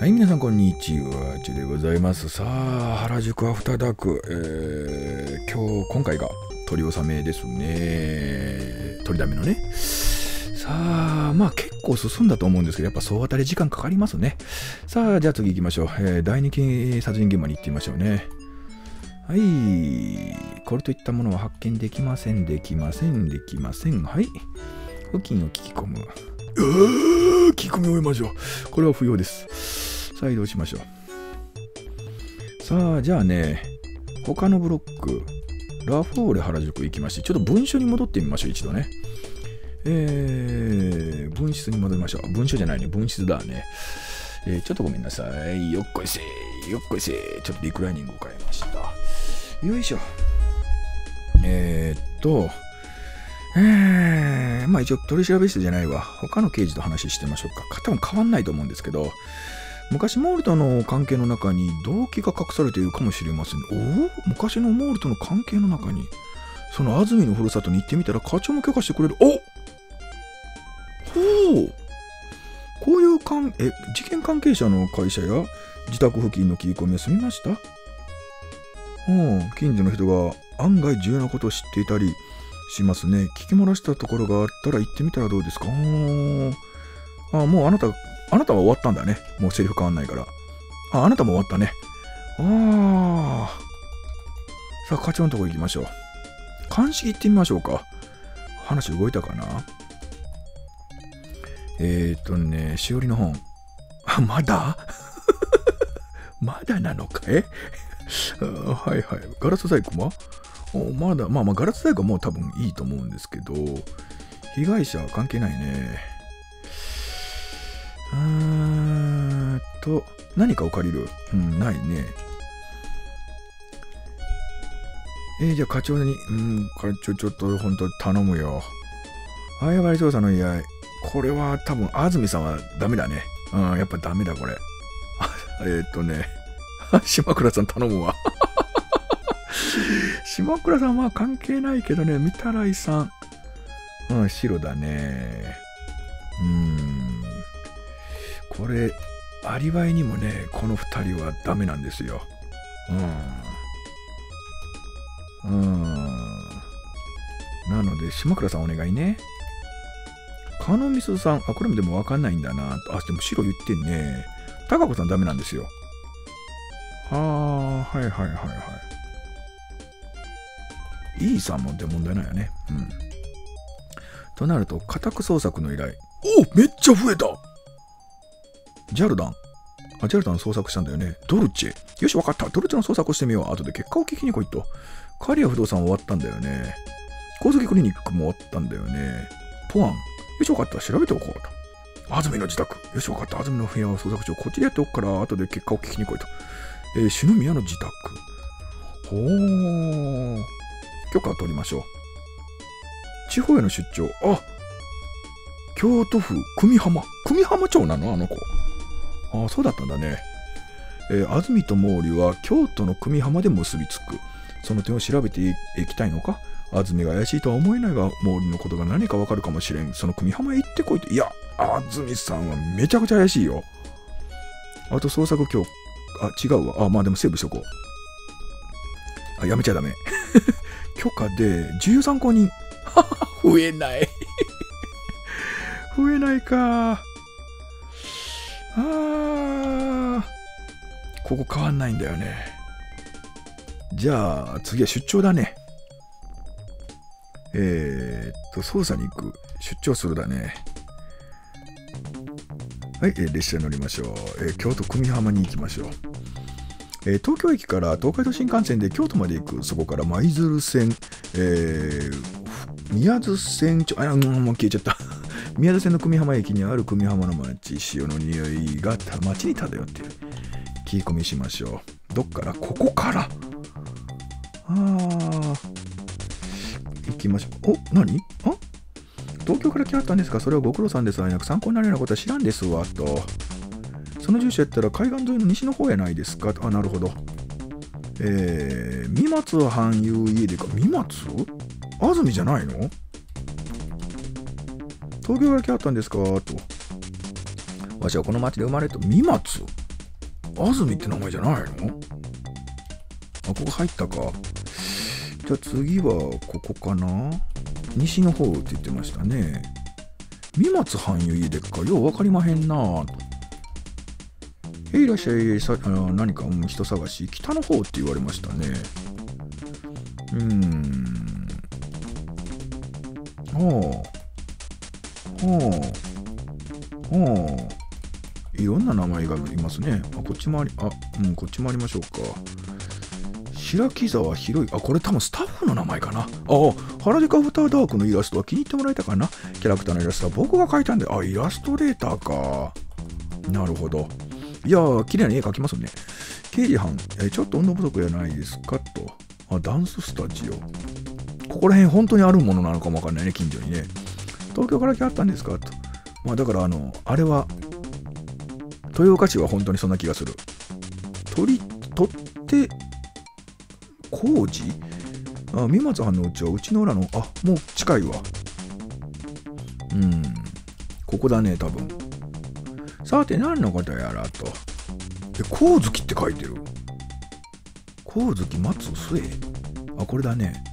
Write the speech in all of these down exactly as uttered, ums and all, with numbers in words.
はい、皆さんこんにちは、ちでございます。さあ、原宿アフターダーク、えー、今日、今回が取り納めですね。取りだめのね。さあ、まあ結構進んだと思うんですけど、やっぱ総当たり時間かかりますね。さあ、じゃあ次行きましょう。えー、第二起殺人現場に行ってみましょうね。はい。これといったものは発見できません、できません、できません。はい。付近を聞き込む。うー、聞き込み終えましょう。これは不要です。さあ移動しましょう。さあ、じゃあね、他のブロック、ラフォーレ原宿行きまして、ちょっと文書に戻ってみましょう、一度ね。えー、分室に戻りましょう。文書じゃないね、分室だね。えー、ちょっとごめんなさい。よっこいせー、よっこいせー。ちょっとリクライニングを変えました。よいしょ。えー、っと、えー、まあ一応取り調べ室じゃないわ。他の刑事と話してみましょうか。多分変わんないと思うんですけど、昔モールとの関係の中に動機が隠されているかもしれません。おお、昔のモールとの関係の中に、その安住のふるさとに行ってみたら課長も許可してくれる。おほう、こういうかんえ事件関係者の会社や自宅付近の聞き込みは済みました？うん、近所の人が案外重要なことを知っていたりしますね。聞き漏らしたところがあったら行ってみたらどうですか？あ、もうあなたあなたは終わったんだね。もうセリフ変わんないから。あ、あなたも終わったね。ああ。さあ、課長のとこ行きましょう。鑑識行ってみましょうか。話動いたかな？えーっとね、しおりの本。あ、まだまだなのかいはいはい。ガラス細工はおまだ、まあまあ、ガラス細工はもう多分いいと思うんですけど、被害者は関係ないね。うーんと、何かを借りる。うん、ないね。えー、じゃあ課長に、うん、課長ちょっと本当頼むよ。誤り捜査の依頼。これは多分、安住さんはダメだね。うん、やっぱダメだ、これ。えーっとね、島倉さん頼むわ。島倉さんは関係ないけどね、御手洗さん。うん、白だね。うーん。これ、アリバイにもね、この二人はダメなんですよ。うん。うん。なので、島倉さんお願いね。カノミスさん、あ、これもでもわかんないんだな。あ、でも白言ってんね。高子さんダメなんですよ。ああ、はいはいはいはい。E さんもで問題ないよね。うん。となると、家宅捜索の依頼。お、めっちゃ増えた。ジャルダン。あ、ジャルダン捜索したんだよね。ドルチェ。よし、わかった。ドルチェの捜索をしてみよう。後で結果を聞きに来いと。カリア不動産終わったんだよね。高崎クリニックも終わったんだよね。ポアン。よし、わかった。調べておこうと。安住の自宅。よし、わかった。安住の部屋を捜索中。こっちでやっておくから、後で結果を聞きに来いと。えー、篠宮の自宅。ほー。許可を取りましょう。地方への出張。あ、京都府久美浜。久美浜町なのあの子。ああ、そうだったんだね。えー、安住と毛利は京都の久美浜で結びつく。その点を調べていきたいのか？安住が怪しいとは思えないが、毛利のことが何かわかるかもしれん。その久美浜へ行ってこいと。いや、安住さんはめちゃくちゃ怪しいよ。あと捜索今日、あ、違うわ。あ、まあでもセーブしとこう。あ、やめちゃダメ。許可でじゅうさん公認。増えない。増えないか。あー、ここ変わんないんだよね。じゃあ次は出張だね。えー、っと捜査に行く。出張するだね。はい、えー、列車に乗りましょう。えー、京都久美浜に行きましょう。えー、東京駅から東海道新幹線で京都まで行く。そこから舞鶴線、えー、宮津線ちょあ、うん、もう消えちゃった。宮津線の久美浜駅にある久美浜の町、潮の匂いが街に漂っている。聞き込みしましょう。どっから？ここから。ああ、行きましょう。お、何？あ、東京から来はったんですか？それはご苦労さんです。あやなく参考になるようなことは知らんですわと。その住所やったら海岸沿いの西の方やないですか？あ、なるほど。えー、三松藩いう家でか。三松？安住じゃないの？東京から来はったんですかと。わしはこの町で生まれと。三松？ 安住って名前じゃないの？あ、ここ入ったか。じゃあ次はここかな。西の方って言ってましたね。三松藩いう家でっか。よう分かりまへんなぁと。へい、いらっしゃい。さあ何か、うん、人探し。北の方って言われましたね。うーん。はあ。はあ。はあ。いろんな名前がいますね。あ、こっちもあり、あ、うん、こっちもありましょうか。白木沢広い。あ、これ多分スタッフの名前かな。あ、原宿アフターダークのイラストは気に入ってもらえたかな。キャラクターのイラストは僕が描いたんで、あ、イラストレーターか。なるほど。いやー、綺麗な絵描きますね。刑事班、え、ちょっと運動不足じゃないですかと。あ、ダンススタジオ。ここら辺本当にあるものなのかもわかんないね、近所にね。東京から来はったんですかと。まあだからあの、あれは、豊岡市は本当にそんな気がする。取り、取って、工事？あ、三松藩のうちはうちの裏の、あ、もう近いわ。うん。ここだね、多分。さて、何のことやらと。え、光月って書いてる。光月松末。あ、これだね。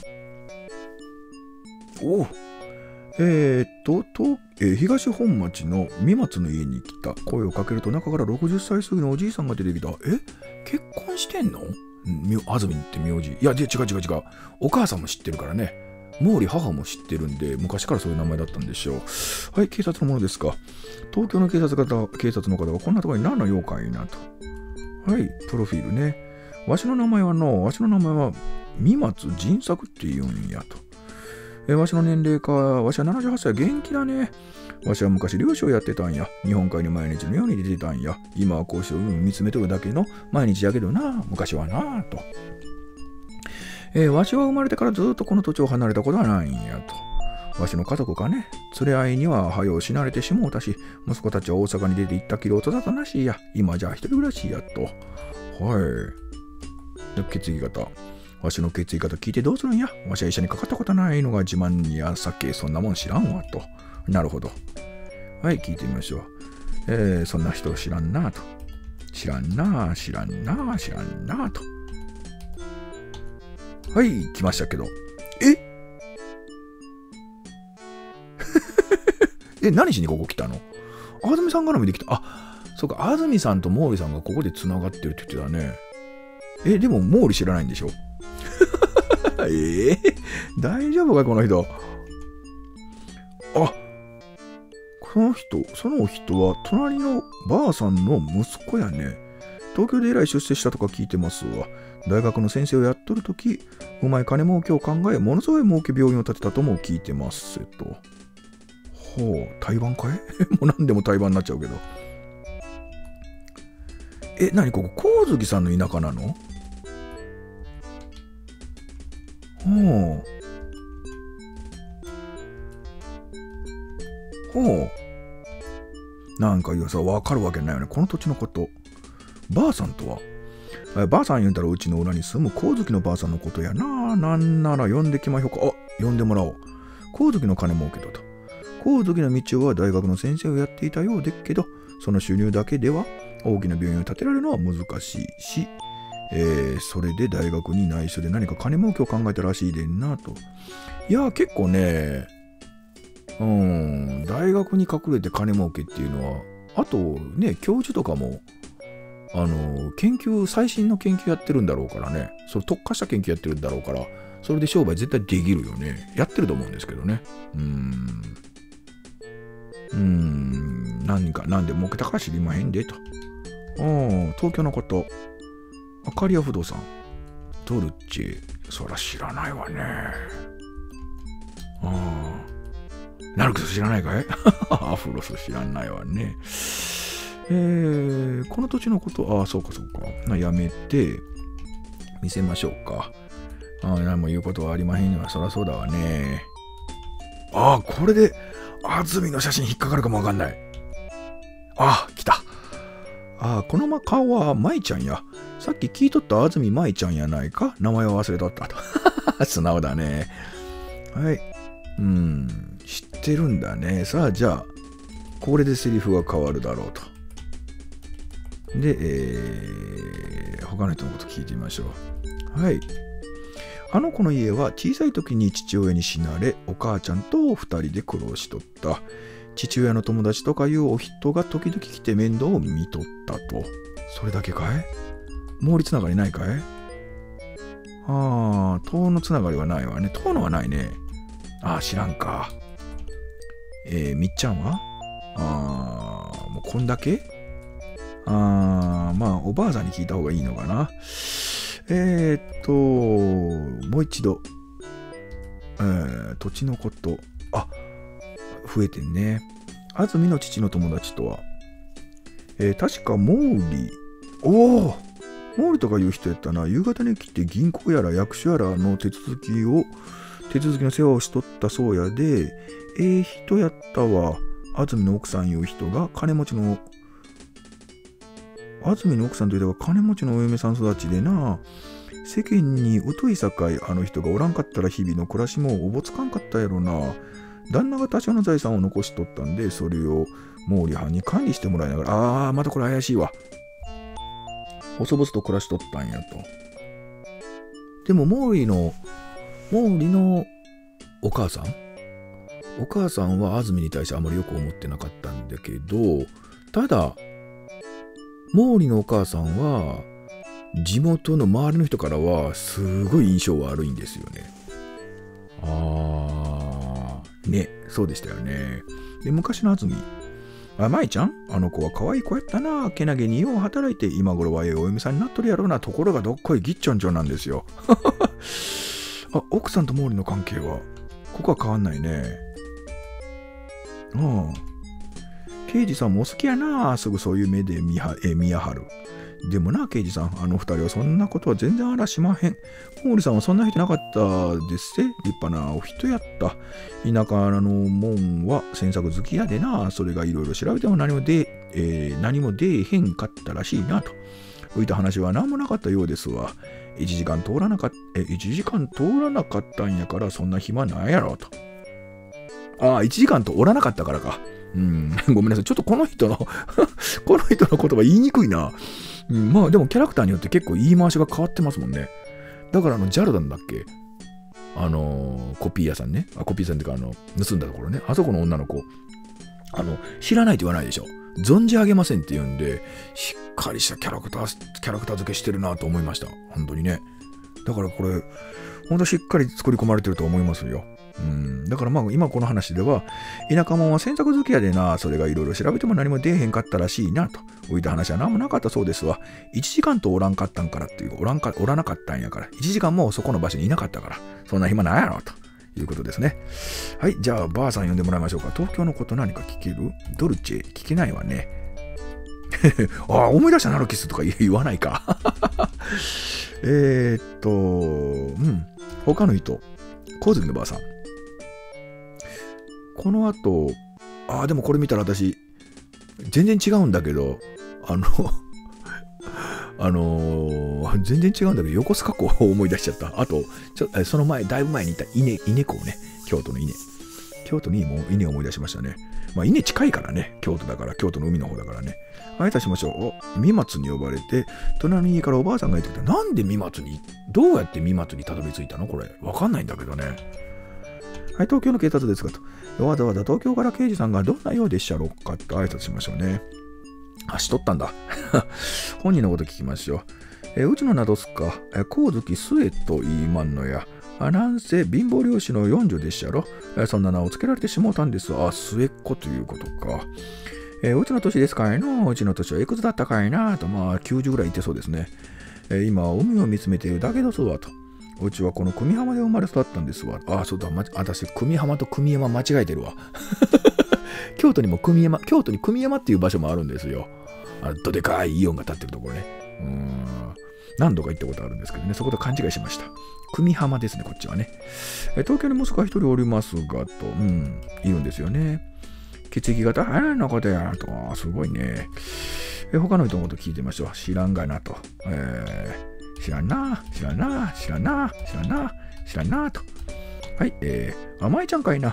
おえー、っと、と、えー、東本町の三松の家に来た。声をかけると中からろくじゅっさい過ぎのおじいさんが出てきた。え、結婚してんの？み安住って名字。いや、違う違う違う。お母さんも知ってるからね。毛利母も知ってるんで、昔からそういう名前だったんでしょう。はい、警察のものですか。東京の警察方、警察の方がこんなところに何の用かいなと。はい、プロフィールね。わしの名前はの、わしの名前は三松仁作って言うんやと。えわしの年齢か、わしはななじゅうはっさい、元気だね。わしは昔漁師をやってたんや。日本海に毎日のように出てたんや。今はこうして見つめとるだけの毎日やけどな、昔はなと。えー、わしは生まれてからずっとこの土地を離れたことはないんやと。わしの家族かね、連れ合いには早う死なれてしもうたし、息子たちは大阪に出て行ったきりを育たなしや。今じゃ一人暮らしやと。はい。で、血液型。わしの血液型聞いてどうするんや。わしは医者にかかったことないのが自慢やさっけ、そんなもん知らんわと。なるほど。はい、聞いてみましょう。えー、そんな人知らんなと。知らんな、知らんな、知らんなと。はい、来ましたけど。ええ、何しにここ来たの？安住さん絡みで来た。あ、そうか、安住さんと毛利さんがここで繋がってるって言ってたね。え、でも毛利知らないんでしょ？えー、大丈夫かこの人。あ、この人、その人は隣のばあさんの息子やね。東京で以来出世したとか聞いてますわ。大学の先生をやっとるとき、うまい金儲けを考え、ものすごい儲け病院を建てたとも聞いてますと。ほう、対バンかい？もう何でも対バンになっちゃうけど。え、なにここ、光月さんの田舎なの？ほう。ほう。なんか言うさ、わかるわけないよね。この土地のこと。ばあさんとは、えばあさん言うたらうちの裏に住む光月のばあさんのことやな。なんなら呼んできまひょか。あ、呼んでもらおう。光月の金儲けだと。光月の道夫は大学の先生をやっていたようでっけど、その収入だけでは大きな病院を建てられるのは難しいし、えー、それで大学に内緒で何か金儲けを考えたらしいでんなと。いや、結構ね、うん、大学に隠れて金儲けっていうのは、あとね、教授とかも、あの、研究、最新の研究やってるんだろうからね、それ特化した研究やってるんだろうから、それで商売絶対できるよね。やってると思うんですけどね。うーん。うーん、何か、なんで儲けたか知りまへんでと。ああ、東京のこと。アカリア不動産。ドルチェ。そら知らないわね。ああ。ナルクス知らないかい？アフロス知らないわね。えー、この土地のこと、ああ、そうかそうか。やめて、見せましょうか。ああ、何も言うことはありまへんのは、そらそうだわね。ああ、これで、安住の写真引っかかるかもわかんない。ああ、来た。ああ、この顔は舞ちゃんや。さっき聞いとった安住舞ちゃんやないか。名前を忘れとったと。素直だね。はい。うん、知ってるんだね。さあ、じゃあ、これでセリフが変わるだろうと。 で、えー、他の人のこと聞いてみましょう。はい。あの子の家は小さい時に父親に死なれ、お母ちゃんと二人で苦労しとった。父親の友達とかいうお人が時々来て面倒を見とったと。それだけかい？毛利つながりないかい？ああ、遠野つながりはないわね。遠野はないね。ああ、知らんか。えー、みっちゃんは？ああ、もうこんだけ？ああ、まあ、おばあさんに聞いた方がいいのかな。えー、っと、もう一度、えー、土地のこと、あ、増えてんね。安住の父の友達とは、えー、確か毛利、おお、毛利とかいう人やったな。夕方に来て銀行やら役所やらの手続きを、手続きの世話をしとったそうやで、ええ人やったわ。安住の奥さんいう人が金持ちの、安住の奥さんという人が金持ちのお嫁さん育ちでな、世間に疎いさかいあの人がおらんかったら日々の暮らしもおぼつかんかったやろな。旦那が多少の財産を残しとったんで、それを毛利藩に管理してもらいながら、あー、またこれ怪しいわ。細々と暮らしとったんやと。でも毛利の、毛利のお母さんお母さんは安住に対してあまりよく思ってなかったんだけど、ただ、毛利のお母さんは、地元の周りの人からは、すごい印象悪いんですよね。あー、ね、そうでしたよね。で、昔の安住、あ、舞ちゃんあの子は可愛い子やったな。けなげによう働いて、今頃はええお嫁さんになっとるやろうな。ところがどっこいぎっちょんちょんなんですよ。あ、奥さんと毛利の関係は、ここは変わんないね。ああ。刑事さんもお好きやな。すぐそういう目で見は、え、見やはる。でもな、刑事さん、あの二人はそんなことは全然あらしまへん。毛利さんはそんな人なかったですせ。立派なお人やった。田舎の門は詮索好きやでな。それがいろいろ調べても何もで、えー、何も出えへんかったらしいなと。浮いた話は何もなかったようですわ。一時間通らなかった、え、一時間通らなかったんやからそんな暇ないやろと。ああ、一時間とおらなかったからか。うん、ごめんなさい。ちょっとこの人の、この人の言葉言いにくいな。うん、まあでもキャラクターによって結構言い回しが変わってますもんね。だからあの、ジャルダンだっけあのー、コピー屋さんね。あ、コピー屋さんっていうか、あの、盗んだところね。あそこの女の子。あの、知らないと言わないでしょ。存じ上げませんって言うんで、しっかりしたキャラクター、キャラクター付けしてるなと思いました。本当にね。だからこれ、本当しっかり作り込まれてると思いますよ。うん、だからまあ今この話では、田舎者は詮索好きやでな、それがいろいろ調べても何も出えへんかったらしいなと。置いた話は何もなかったそうですわ。いちじかんとおらんかったんからっていう、おらんか、おらなかったんやから、いちじかんもそこの場所にいなかったから、そんな暇ないやろということですね。はい、じゃあばあさん呼んでもらいましょうか。東京のこと何か聞ける？ドルチェ聞けないわね。ああ、思い出したナルキスとか言わないか。えっと、うん、他の人、小泉のばあさん。この後、ああ、でもこれ見たら私、全然違うんだけど、あの、あのー、全然違うんだけど、横須賀港を思い出しちゃった。あと、ちょその前、だいぶ前にいた稲、稲港ね、京都の稲。京都にも稲を思い出しましたね。まあ、稲近いからね、京都だから、京都の海の方だからね。挨拶しましょう。お、三松に呼ばれて、隣の家からおばあさんが言ってきた。なんで三松に、どうやって三松にたどり着いたのこれ。わかんないんだけどね。はい、東京の警察ですかと。わざわざ東京から刑事さんがどんなようでしたろうかと挨拶しましょうね。あ、しとったんだ。本人のこと聞きましょう。えうちのなどすか、え光月末と言いまんのや。あなんせ貧乏漁師の四女でっしゃろ。えそんな名をつけられてしもうたんです。あ、末っ子ということか。えうちの年ですかいのうちの年はいくつだったかいなと、まあきゅうじゅうぐらいいってそうですね。え今、海を見つめているだけどそうだと。うちはこの組浜で生まれ育ったんですわ。ああ、そうだ、ま、私、組浜と組山間違えてるわ。京都にも組山、京都に組山っていう場所もあるんですよ。あどでかいイオンが立ってるところね。うーん。何度か行ったことあるんですけどね、そこと勘違いしました。組浜ですね、こっちはね。え東京に息子が一人おりますが、と、うん、いるんですよね。血液型、あらのことやと、あすごいね。え他の人のこと聞いてみましょう。知らんがなと。えー知らんな、知らんな、知らんな、知らんな、知らんなと。はい、えー、あまいちゃんかいな。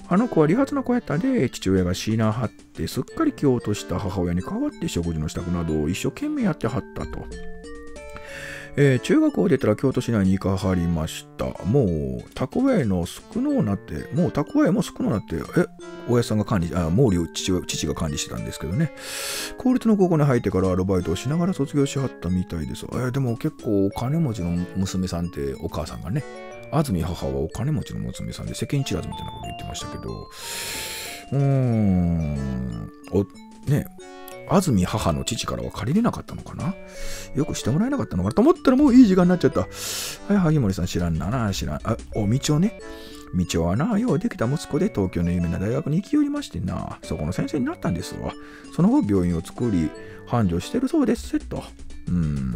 あの子は利発な子やったで、父親が死なはって、すっかり気を落とした母親に代わって食事の支度などを一生懸命やってはったと。えー、中学校を出たら京都市内に行かはりました。もう、蓄えの少のうなって、もう蓄えも少のうなって、え、親さんが管理、あ、毛利を父親、父が管理してたんですけどね。公立の高校に入ってからアルバイトをしながら卒業しはったみたいです。えー、でも結構お金持ちの娘さんってお母さんがね、安住母はお金持ちの娘さんで世間知らずみたいなこと言ってましたけど、うーん、お、ね、安住母の父からは借りれなかったのかな、よくしてもらえなかったのかなと思ったらもういい時間になっちゃった。はい、萩森さん知らんなな、知らん。あ、お、道をね。道はな、ようできた息子で東京の有名な大学に行き寄りましてな、そこの先生になったんですわ。その後病院を作り、繁盛してるそうですせと。うーん。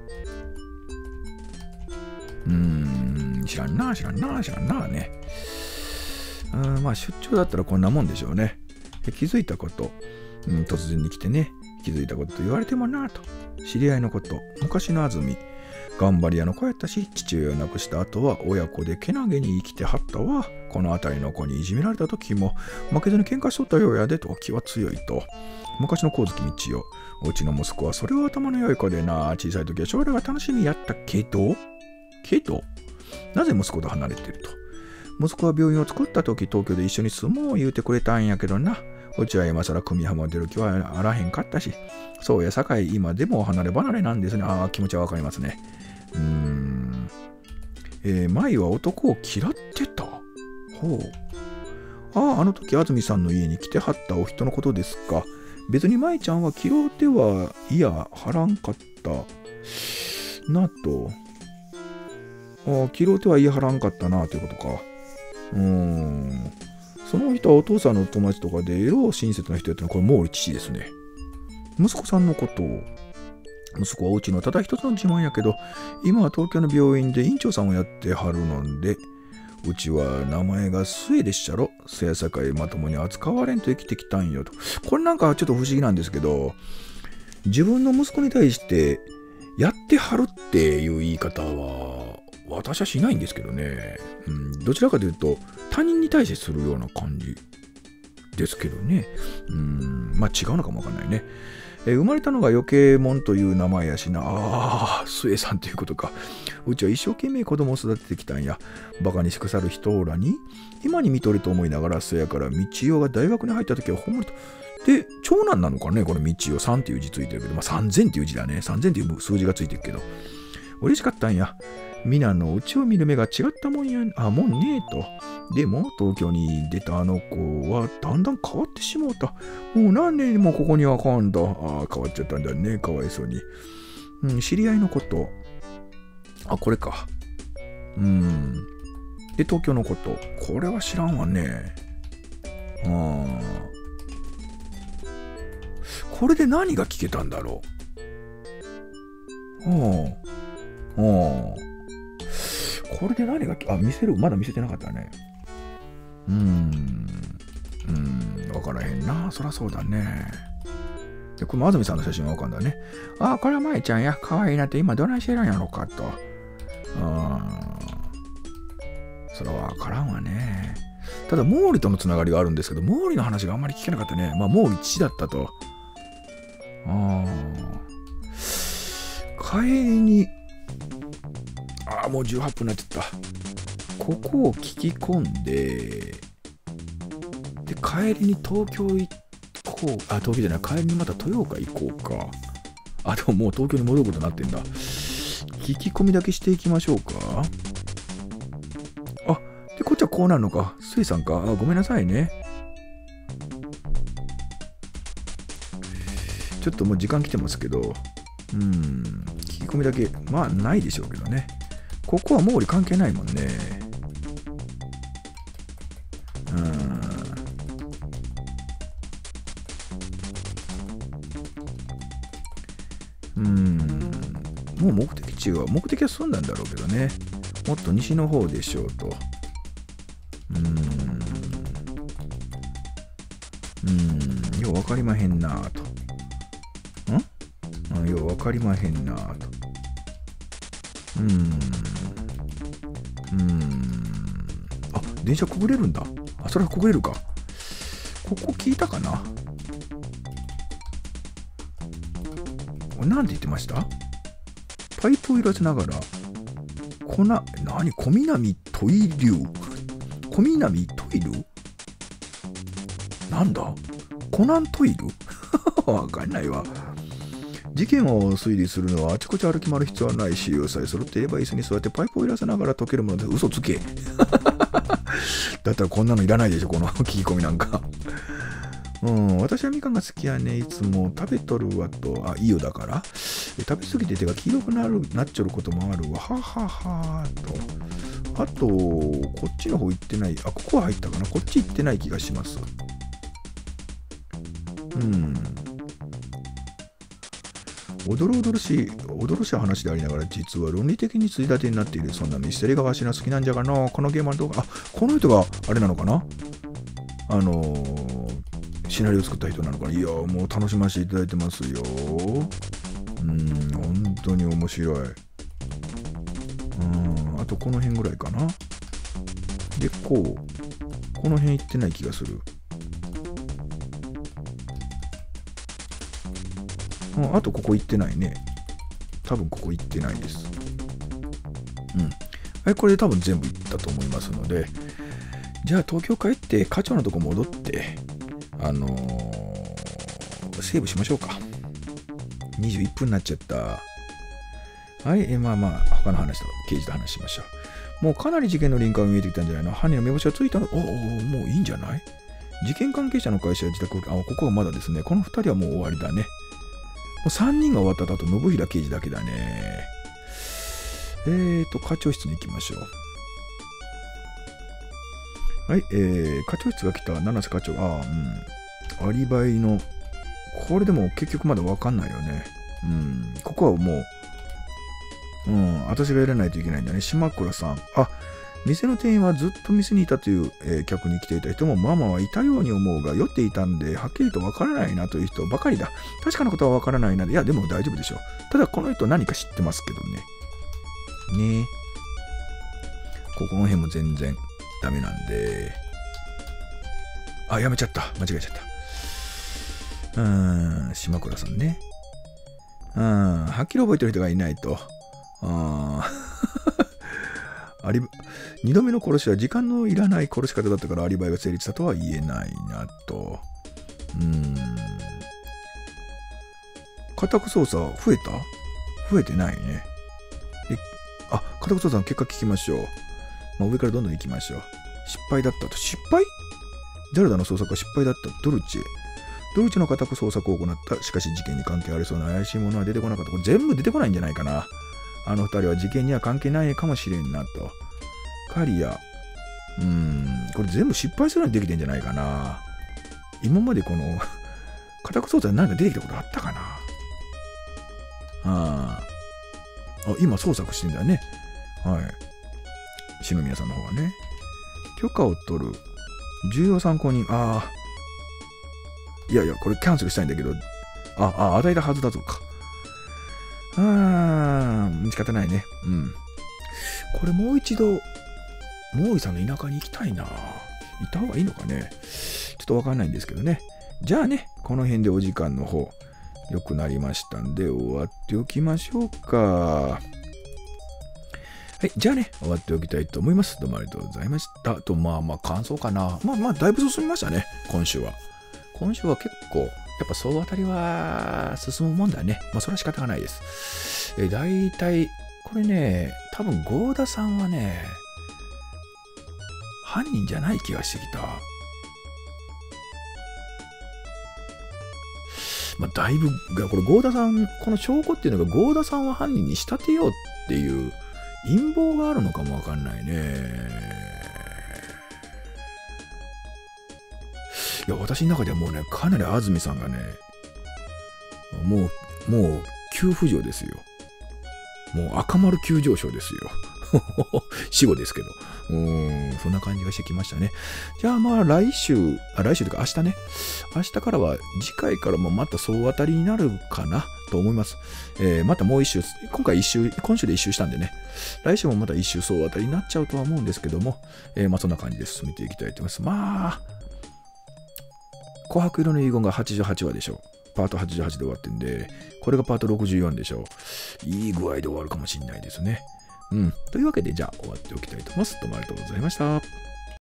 うーん、知らんな、知らんな、知らんなね。うーん、まあ出張だったらこんなもんでしょうね。気づいたこと。うん、突然に来てね、気づいたことと言われてもなぁと。知り合いのこと、昔の安住、頑張り屋の子やったし、父親を亡くした後は親子でけなげに生きてはったわ。この辺りの子にいじめられた時も負けずに喧嘩しとったようやでと、気は強いと。昔の光月道よ、うちの息子はそれは頭の良い子でな、小さい時は将来が楽しみやったけど、けど、なぜ息子と離れてると。息子は病院を作った時、東京で一緒に住もう言うてくれたんやけどな。うちは今更組浜出る気はあらへんかったし、そうやさかい今でも離れ離れなんですね。ああ、気持ちはわかりますね。うーん。えー、舞は男を嫌ってた。ほう。ああ、あの時安住さんの家に来てはったお人のことですか。別に舞ちゃんは嫌うてはいやはらんかったなと。ああ、嫌うてはいやはらんかったなということか。うーん。その人はお父さんの友達とかでエロ親切な人やったのはこれ毛利父ですね。息子さんのことを、息子はうちのただ一つの自慢やけど、今は東京の病院で院長さんをやってはるので、うちは名前が末でっしゃろ。せやさかいまともに扱われんと生きてきたんよと。これなんかちょっと不思議なんですけど、自分の息子に対してやってはるっていう言い方は私はしないんですけどね、うん、どちらかというと他人に対してするような感じですけどね、うん、まあ違うのかもわかんないね。えー、生まれたのが余計もんという名前やしな。ああ、末さんということか。うちは一生懸命子供を育ててきたんや。バカにしくさる人らに今に見とれと思いながら、そやから道代が大学に入った時はほんまにと。で、長男なのかね、これ道代さんっていう字ついてるけど、まあさんぜんっていう字だね。さんぜんっていう数字がついてるけど。嬉しかったんや。皆のうちを見る目が違ったもんや、あ、もんねえと。でも、東京に出たあの子はだんだん変わってしもうた。もう何年もここには来んだ。ああ、変わっちゃったんだね。かわいそうに。うん、知り合いのこと。あ、これか。うん。で、東京のこと。これは知らんわね。ああ。これで何が聞けたんだろう。はあ。はあ。これで何が、あ、見せる、まだ見せてなかったね。うーん。うーん、わからへんな。そらそうだね。で、これ、安住さんの写真はわかんだね。あ、これは舞ちゃんや。かわいいなって今どないしてるんやろうかと。あー。それはわからんわね。ただ、毛利とのつながりがあるんですけど、毛利の話があんまり聞けなかったね。まあ、毛利父だったと。あー。帰りに、ああ、もうじゅうはっぷんになっちゃった。ここを聞き込んで、で、帰りに東京行こう。あ、東京じゃない、帰りにまた豊岡行こうか。あ、でももう東京に戻ることになってんだ。聞き込みだけしていきましょうか。あ、で、こっちはこうなるのか。スイさんか。あ、ごめんなさいね。ちょっともう時間来てますけど、うん、聞き込みだけ、まあないでしょうけどね。ここは毛利関係ないもんね。うん。うん。もう目的地は、目的は済んだんだろうけどね。もっと西の方でしょうと。うん。うん。ようわかりまへんなぁと。ん？あ、ようわかりまへんなぁと。うん。うん。あ、電車くぐれるんだ。あ、 それはここれるか。ここ聞いたかな。なんて言ってました？パイプを揺らせながら、粉、何小南トイリュウ。小南トイル？なんだ？コナントイル？わかんないわ。事件を推理するのはあちこち歩き回る必要はないし、さえ揃っていれば椅子に座ってパイプを揺らせながら解けるもので、嘘つけ。だったらこんなのいらないでしょ、この聞き込みなんか。うん、私はみかんが好きやね。いつも食べとるわと、あ、いいよだから。食べ過ぎて手が黄色くなる、なっちゃうこともあるわ。はははと。あと、こっちの方行ってない。あ、ここは入ったかな。こっち行ってない気がします。うん。おどろおどろしい、驚ろしい話でありながら、実は論理的についたてになっている、そんなミステリーがわしの好きなんじゃがな。このゲームはどうか、あ、この人があれなのかな、あのー、シナリオ作った人なのかな。いやー、もう楽しませていただいてますよ。うん、本当に面白い。うん、あとこの辺ぐらいかな。で、こう、この辺行ってない気がする。うん、あとここ行ってないね。多分ここ行ってないです。うん。はい、これで多分全部行ったと思いますので、じゃあ東京帰って課長のとこ戻って、あのー、セーブしましょうか。にじゅういっぷんになっちゃった。はい、えまあまあ、他の話と、刑事と話しましょう。もうかなり事件の輪郭が見えてきたんじゃないの。犯人の目星がついたの。おお、もういいんじゃない？事件関係者の会社や自宅、あ、ここはまだですね。このふたりはもう終わりだね。もうさんにんが終わった後、信平刑事だけだね。えーと、課長室に行きましょう。はい、えー、課長室が来た七瀬課長。ああ、うん。アリバイの、これでも結局まだわかんないよね。うん、ここはもう、うん、私がやらないといけないんだね。島倉さん。あ、店の店員はずっと店にいたという、えー、客に来ていた人もママはいたように思うが酔っていたんではっきりとわからないなという人ばかりだ。確かなことはわからないな。いやでも大丈夫でしょう。ただこの人何か知ってますけどね。ねえ。ここの辺も全然ダメなんで。あ、やめちゃった。間違えちゃった。うーん、島倉さんね。うん、はっきり覚えてる人がいないと。あありにどめの殺しは時間のいらない殺し方だったからアリバイが成立したとは言えないなと。うーん。家宅捜査増えた？増えてないね。え、あ、家宅捜査の結果聞きましょう。まあ、上からどんどん行きましょう。失敗だったと。失敗？ジャルダの捜索は失敗だった。ドルチェ。ドルチェの家宅捜索を行った。しかし事件に関係ありそうな怪しいものは出てこなかった。これ全部出てこないんじゃないかな。あの二人は事件には関係ないかもしれんなと。カリア。うーん。これ全部失敗するのにできてんじゃないかな。今までこの、家宅捜査で何か出てきたことあったかな。ああ。今捜索してんだよね。はい。篠宮さんの方はね。許可を取る。重要参考人。ああ。いやいや、これキャンセルしたいんだけど。ああ、与えたはずだぞか。あー、仕方ないね。うん。これもう一度、毛利さんの田舎に行きたいな。行った方がいいのかね。ちょっとわかんないんですけどね。じゃあね、この辺でお時間の方、良くなりましたんで、終わっておきましょうか。はい、じゃあね、終わっておきたいと思います。どうもありがとうございました。と、まあまあ、感想かな。まあまあ、だいぶ進みましたね、今週は。今週は結構、やっぱ総当たりは進むもんだね。まあそれは仕方がないです。え、大体、これね、多分合田さんはね、犯人じゃない気がしてきた。まあだいぶ、これ合田さん、この証拠っていうのが合田さんは犯人に仕立てようっていう陰謀があるのかもわかんないね。いや、私の中ではもうね、かなり安住さんがね、もう、もう、急浮上ですよ。もう赤丸急上昇ですよ。 死後ですけど。うーん、そんな感じがしてきましたね。じゃあまあ来週、あ、来週というか明日ね。明日からは、次回からもまた総当たりになるかなと思います。えー、またもう一周、今回一周、今週で一周したんでね。来週もまた一周総当たりになっちゃうとは思うんですけども、えー、まあそんな感じで進めていきたいと思います。まあ、琥珀色の遺言がはちじゅうはちわでしょう。パートはちじゅうはちで終わってんで、これがパートろくじゅうよんでしょう。いい具合で終わるかもしれないですね。うん。というわけで、じゃあ終わっておきたいと思います。どうもありがとうございました。